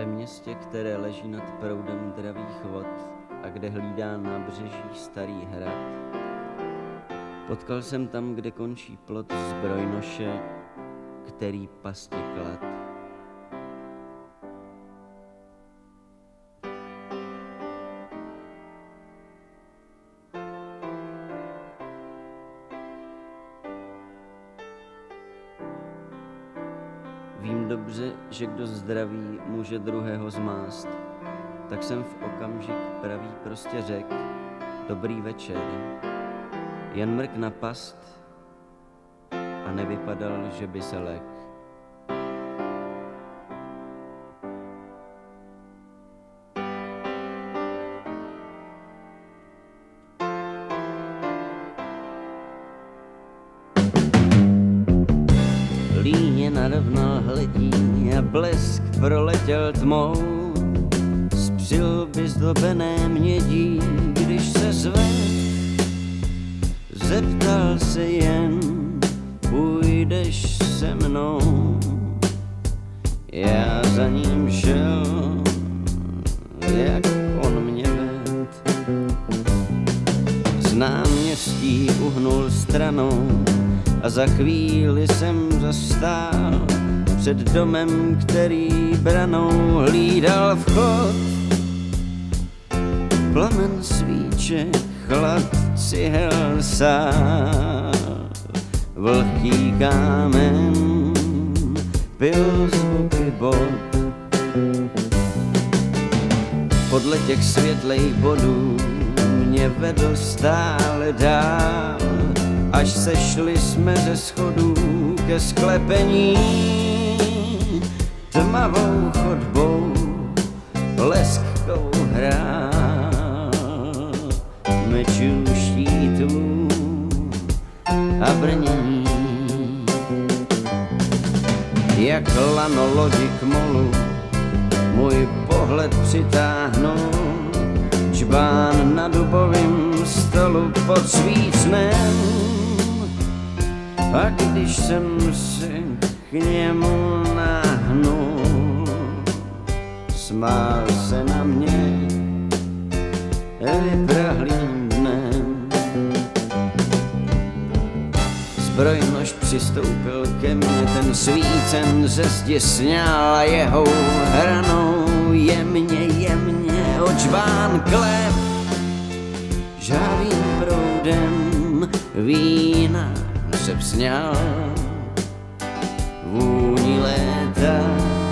Ve městě, které leží nad proudem dravých vod a kde hlídá nábřeží starý hrad, potkal jsem tam, kde končí plot zbrojnoše, který pastě klad. Vím dobře, že kdo zdraví, může druhého zmást, tak jsem v okamžik pravý prostě řekl: dobrý večer. Jen mrk na past a nevypadal, že by se lek. Líně narovnal hledí a blesk proletěl tmou z přilby zdobené mědí, když se zvedl. Zeptal se jen, půjdeš se mnou? Já za ním šel, jak on mě ved. Z náměstí uhnul stranou a za chvíli jsem zastál před domem, který branou hlídal vchod. Plamen svíček, chlad cihel sál, vlhký kámen pil zvuky bod. Podle těch světlejch bodů mě vedl stále dál, až sešli jsme ze schodů ke sklepení. Tmavou chodbou leskou hrál mečů štítů a brnění. Jak lano lodi k molu můj pohled přitáhnul, čbán na dubovým stolu pod svícnem. A když jsem si k němu nahnul, smál se na mě vyprahlým dnem. Zbrojnož přistoupil ke mně, ten svícen ze zdi sňal a jeho hranou jemně očván klep. Žávým proudem vína se vzňal, vůni léta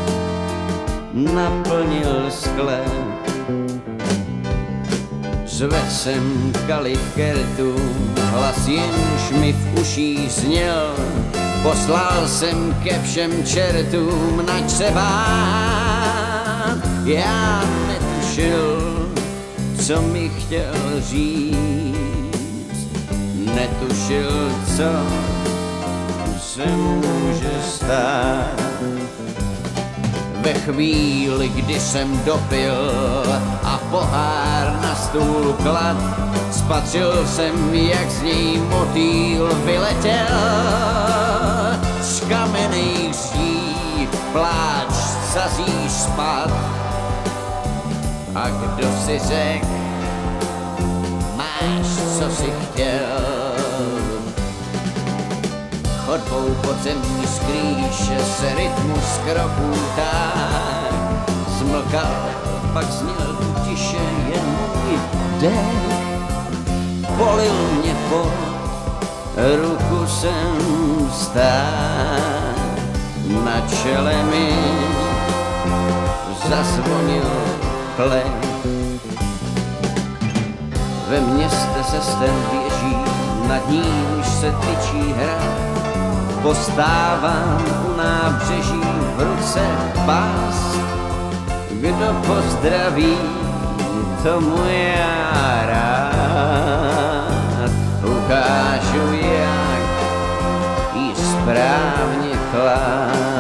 naplnil sklep. Zvedl jsem kalich kertu, hlas jenž mi v uších zněl. Poslal jsem ke všem čertům, nač se bát. Já netušil, co mi chtěl říct, netušil, co se může stát. Ve chvíli, kdy jsem dopil a pohár na stůl klad, spatřil jsem, jak z něj motýl vyletěl. Z kamenných zdí pláč sazí spad. A kdo si řek, máš, co si chtěl? Chodbou podzemní skrýše se rytmus kroků tak zmlkal, pak zněl tu tiše jen můj dech. Polil mě pot, ruku jsem stál, na čele mi zazvonil plech. Ve městě se stel běží, nad nímž se tyčí hrad. Postávám u nábřeží, v ruce pás. Kdo pozdraví, tomu já rád ukážu, jak jí správně klát.